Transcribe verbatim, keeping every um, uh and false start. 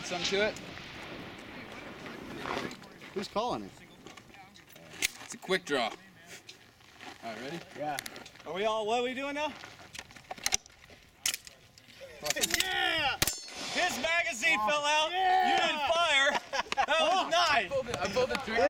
add some to it. Who's calling it? It's a quick draw. All right, ready? Yeah. Are we all, what are we doing now? Yeah! His magazine oh, fell out. Yeah! You didn't fire. That was nice. I pulled it, I pulled the trigger.